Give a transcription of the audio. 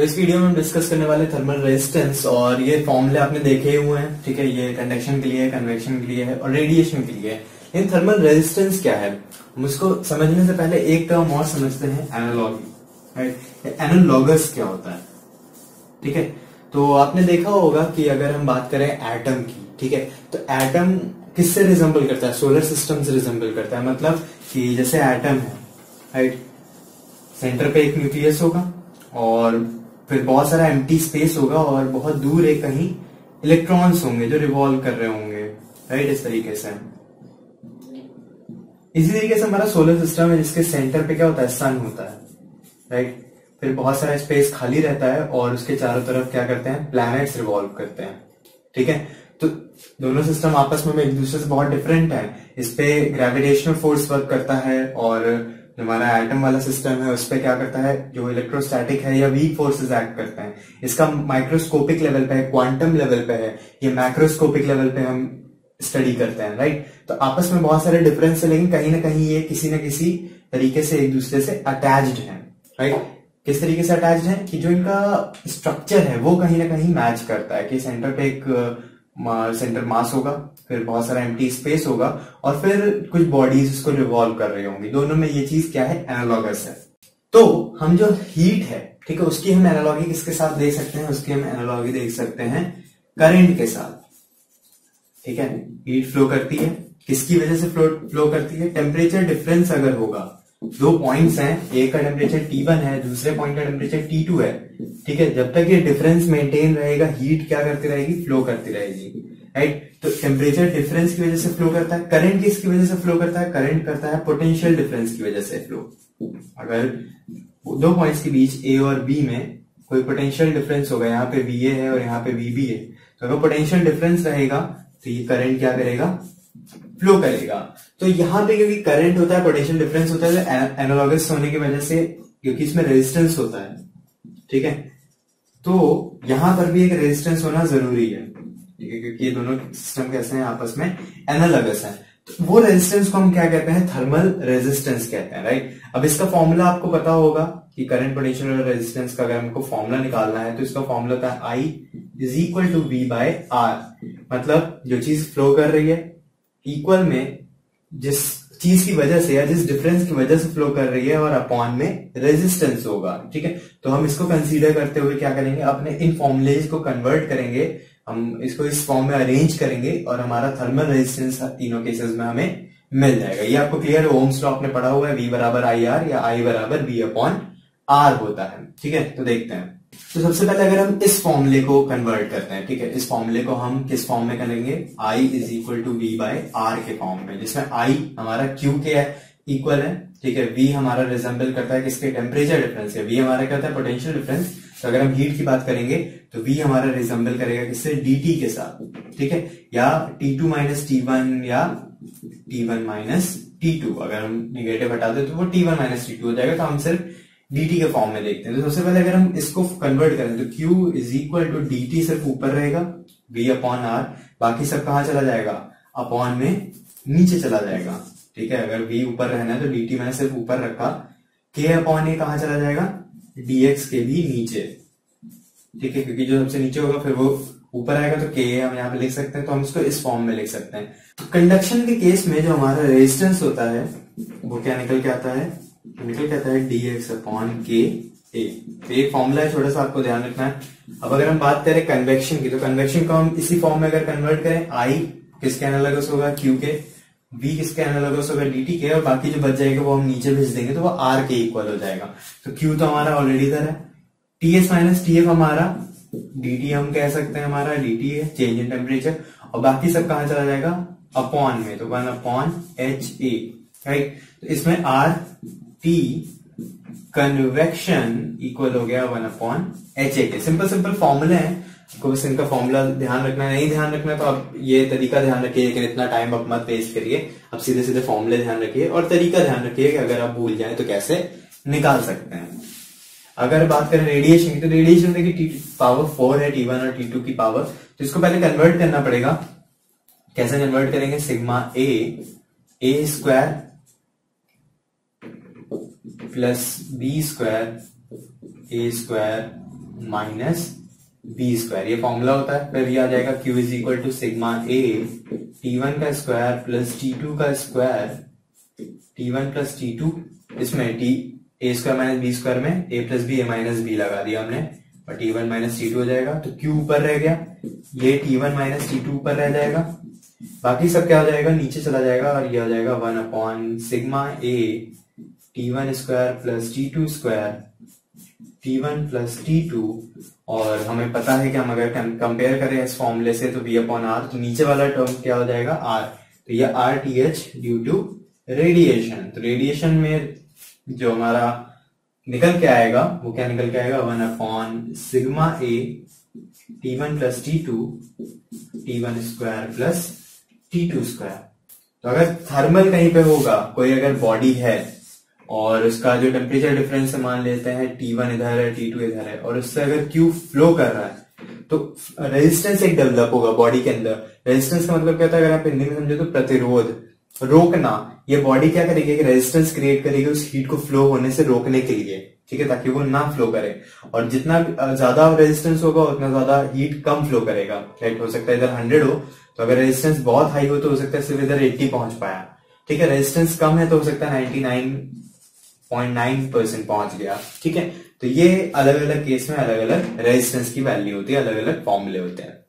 इस वीडियो में हम डिस्कस करने वाले थर्मल रेजिस्टेंस, और ये फॉर्मूले आपने देखे हुए हैं, ठीक है। ये कंडक्शन के लिए है, कन्वेक्शन के लिए है और रेडिएशन के लिए है। लेकिन थर्मल रेजिस्टेंस क्या है, हम उसको समझने से पहले एक टर्म और समझते हैं, एनालॉगी, राइट। एनालॉगस क्या होता है, ठीक है। तो आपने देखा होगा कि अगर हम बात करें एटम की, ठीक है, तो एटम किससे रिजेंबल करता है, सोलर सिस्टम से रिजेंबल करता है। मतलब कि जैसे एटम है, राइट, सेंटर पे एक न्यूक्लियस होगा और फिर बहुत सारा एम्प्टी स्पेस होगा और बहुत दूर एक कहीं इलेक्ट्रॉन्स होंगे जो रिवॉल्व कर रहे होंगे, राइट। इस तरीके से इसी तरीके से हमारा सोलर सिस्टम है जिसके सेंटर पे क्या होता है, सन होता है, राइट। फिर बहुत सारा स्पेस खाली रहता है और उसके चारों तरफ क्या करते हैं, प्लैनेट्स रिवॉल्व करते हैं, ठीक है। तो दोनों सिस्टम आपस में एक दूसरे से बहुत डिफरेंट है। इस पे ग्रेविटेशनल फोर्स वर्क करता है और जो हमारा एटम वाला सिस्टम है उस पे क्या करता है, जो इलेक्ट्रोस्टैटिक है या वीक फोर्सेस एक्ट करते हैं। इसका माइक्रोस्कोपिक लेवल पे है, क्वांटम लेवल पे है, ये मैक्रोस्कोपिक लेवल पे हम स्टडी करते हैं, राइट। तो आपस में बहुत सारे डिफरेंस है, लेकिन कहीं ना कहीं ये किसी न किसी तरीके से एक दूसरे से अटैच्ड है, राइट। किस तरीके से अटैच्ड है कि जो इनका स्ट्रक्चर है वो कहीं ना कहीं मैच करता है कि सेंटर पे एक सेंटर मास होगा, फिर बहुत सारा एम्प्टी स्पेस होगा और फिर कुछ बॉडीज उसको रिवॉल्व कर रही होंगी। दोनों में ये चीज क्या है, एनालॉगस है। तो हम जो हीट है, ठीक है, उसकी हम एनालॉगी किसके साथ देख सकते हैं, उसकी हम एनालॉगी देख सकते हैं करंट के साथ, ठीक है। हीट फ्लो करती है, किसकी वजह से फ्लो करती है, टेम्परेचर डिफरेंस अगर होगा, दो पॉइंट्स हैं, एक का टेम्परेचर T1 है, दूसरे पॉइंट का टेम्परेचर T2 है, ठीक है। जब तक ये डिफरेंस मेंटेन रहेगा हीट क्या करती रहेगी, फ्लो करती रहेगी, राइट। तो टेम्परेचर डिफरेंस की वजह से फ्लो करता है। करंट किसकी वजह से फ्लो करता है, करंट करता है पोटेंशियल डिफरेंस की वजह से फ्लो। अगर दो पॉइंट्स के बीच A और B में कोई पोटेंशियल डिफरेंस होगा, यहाँ पे VA है और यहाँ पे VB है, तो अगर पोटेंशियल डिफरेंस रहेगा तो ये करंट क्या करेगा, फ्लो करेगा। तो यहाँ पे क्योंकि करंट होता है, पोटेंशियल डिफरेंस होता है, तो एनालॉगस होने की वजह से, क्योंकि इसमें रेजिस्टेंस होता है, ठीक है, तो यहां पर भी एक रेजिस्टेंस होना जरूरी है, ठीक है, क्योंकि ये दोनों सिस्टम कैसे हैं, आपस में एनालॉगस है। तो वो रेजिस्टेंस को हम क्या कहते हैं, थर्मल रेजिस्टेंस कहते हैं, राइट। अब इसका फॉर्मूला आपको पता होगा कि करंट, पोटेंशियल और रेजिस्टेंस का अगर हमको फॉर्मूला निकालना है तो इसका फॉर्मूला होता है I = V/R। मतलब जो चीज फ्लो कर रही है इक्वल में जिस चीज की वजह से या जिस डिफरेंस की वजह से फ्लो कर रही है और अपॉन में रेजिस्टेंस होगा, ठीक है। तो हम इसको कंसीडर करते हुए क्या करेंगे, अपने इन फॉर्मुलेज को कन्वर्ट करेंगे, हम इसको इस फॉर्म में अरेंज करेंगे और हमारा थर्मल रेजिस्टेंस तीनों केसेस में हमें मिल जाएगा। ये आपको क्लियर है, ओम्स लॉ आपने पढ़ा हुआ है, V = IR या I = V/R होता है, ठीक है। तो देखते हैं। तो सबसे पहले अगर हम इस फॉर्मूले को कन्वर्ट करते हैं, ठीक है, इस फॉर्मूले को हम किस फॉर्म में करेंगे, I = V/R के फॉर्म में, जिसमें I हमारा Q के इक्वल है, ठीक है। V हमारा रिजेंबल करता है किसके, टेम्परेचर डिफरेंस है। V हमारा क्या होता है, पोटेंशियल डिफरेंस। तो अगर हम हीट की बात करेंगे तो V हमारा रिजेंबल करेगा किससे, dt के साथ, ठीक है, या T2 - T1 या T1 - T2। अगर हम निगेटिव हटा दे तो वो T1 - T2 हो जाएगा। तो हम सिर्फ dt के फॉर्म में देखते हैं। तो सबसे पहले अगर हम इसको कन्वर्ट करें तो Q = dt सिर्फ ऊपर रहेगा, V/R, बाकी सब कहां चला जाएगा, अपॉन में नीचे चला जाएगा, ठीक है। अगर V ऊपर रहना है तो dt मैंने सिर्फ ऊपर रखा, K/A कहां चला जाएगा, dx के भी नीचे, ठीक है, क्योंकि जो सबसे नीचे होगा फिर वो ऊपर आएगा, तो K हम यहाँ पे लिख सकते हैं। तो हम इसको इस फॉर्म में लिख सकते हैं। तो कंडक्शन के केस में जो हमारा रेजिस्टेंस होता है वो क्या निकल के आता है, dx/KA। तो एक फॉर्मूला है, छोटा सा आपको ध्यान रखना है। अब अगर हम बात करें कन्वेक्शन की, तो कन्वेक्शन को हम इसी फॉर्म में अगर कन्वर्ट करें, I किसके एनालॉगस होगा, Q के, V किसके एनालॉगस होगा, dt के, और बाकी जो बच जाएगा वो हम नीचे भेज देंगे तो वो R के इक्वल हो जाएगा। तो Q तो हमारा ऑलरेडी इधर है, Ts - Tf हमारा dt हम कह सकते हैं, हमारा dt है, चेंज इन टेम्परेचर, और बाकी सब कहां चला जाएगा, अपॉन में, तो 1/HA, राइट। तो इसमें RT कन्वेक्शन इक्वल हो गया 1/HA के। सिंपल फॉर्मूले हैं, आपको बस इनका फॉर्मूला ध्यान रखना है। नहीं ध्यान रखना तो आप ये तरीका ध्यान रखिए, लेकिन इतना टाइम आप मत वेस्ट करिए, आप सीधे सीधे फॉर्मूले ध्यान रखिए और तरीका ध्यान रखिए कि अगर आप भूल जाए तो कैसे निकाल सकते हैं। अगर बात करें रेडिएशन की, तो रेडिएशन देखिए पावर 4 है, T1 और T2 की पावर, तो इसको पहले कन्वर्ट करना पड़ेगा। कैसे कन्वर्ट करेंगे, sigma A² + B² A² minus B square, ये फॉर्मूला होता है। फिर ये आ जाएगा Q is equal to sigma A T1 का स्क्वायर प्लस T2 का स्क्वायर, T1 प्लस T2, इसमें A square minus B square में A plus B, A minus B लगा दिया हमने, और T1 माइनस T2 हो जाएगा। तो Q ऊपर रह गया, ये T1 माइनस T2 ऊपर रह जाएगा, बाकी सब क्या हो जाएगा, नीचे चला जाएगा, और ये हो जाएगा 1 upon sigma A T1 square plus T2 square, T1 plus T2। और हमें पता है कि हम अगर कंपेयर करें इस फॉर्मूले से तो V अपॉन आर, तो नीचे वाला टर्म क्या हो जाएगा, R, तो ये RTH ड्यू टू रेडिएशन। तो रेडिएशन में जो हमारा निकल के आएगा वो क्या निकल के आएगा, 1 upon sigma A T1 plus T2 T1 square plus T2 square. तो अगर थर्मल कहीं पे होगा, कोई अगर बॉडी है और उसका जो टेम्परेचर डिफरेंस है मान लेते हैं T1 इधर है T2 इधर है, और उससे अगर Q फ्लो कर रहा है तो रेजिस्टेंस एक डेवलप होगा बॉडी के अंदर। रेजिस्टेंस का मतलब क्या होता है, अगर आप हिंदी में समझो तो प्रतिरोध, रोकना। ये बॉडी क्या करेगी, रेजिस्टेंस क्रिएट करेगी उस हीट को फ्लो होने से रोकने के लिए, ठीक है, ताकि वो ना फ्लो करे। और जितना ज्यादा रेजिस्टेंस होगा उतना ज्यादा हीट कम फ्लो करेगा, राइट। हो सकता है इधर 100 हो, तो अगर रेजिस्टेंस बहुत हाई हो तो हो सकता है सिर्फ इधर 80 पहुंच पाया, ठीक है। रेजिस्टेंस कम है तो हो सकता है 99.9% पहुंच गया, ठीक है। तो ये अलग अलग केस में अलग अलग रेजिस्टेंस की वैल्यू होती है, अलग अलग फॉर्मूले होते हैं।